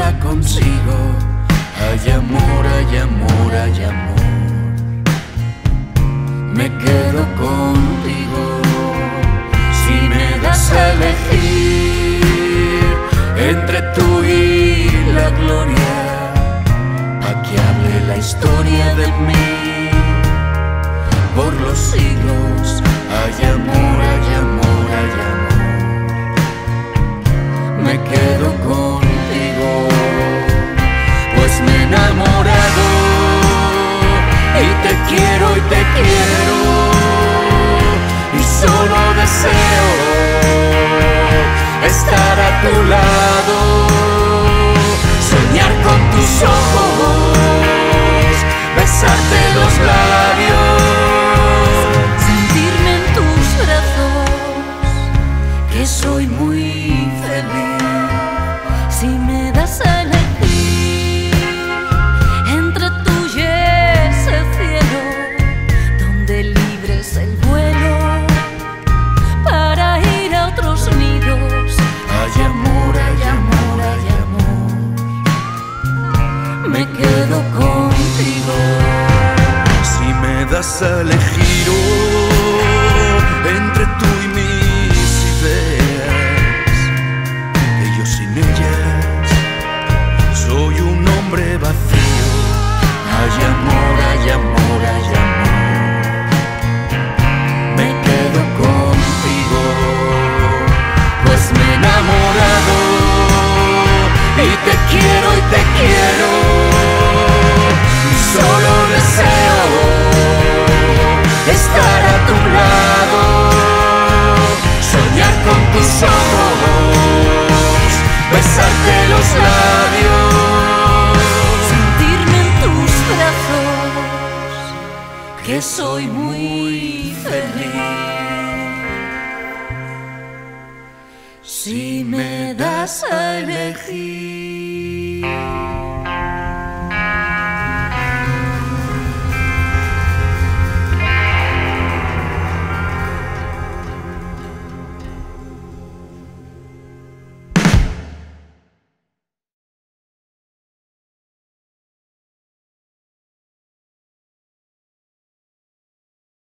la consigo. Hay amor, hay amor, hay amor. Me quedo contigo. Si me das a elegir entre tú y la gloria, a que hable la historia de mí por los siglos. Hay amor, hay amor, hay amor. Me quedo contigo, pues me he enamorado y te quiero y solo deseo estar a tu lado, soñar con tus ojos, besarte los labios, sentirme en tus brazos, que soy muy feliz. Si me das a elegir entre tú y ese cielo, donde libres el vuelo para ir a otros nidos. hay amor, hay amor, hay amor. Me quedo contigo. Si me das a elegir entre tú y mis ideas, que yo sin ellas soy un hombre vacío. Hay amor, hay amor, hay amor. Me quedo contigo, pues me he enamorado y te quiero y solo deseo estar a tu lado, soñar con tus ojos, besarte los labios, Sentirme en tus brazos, que soy muy feliz. si me das a elegir.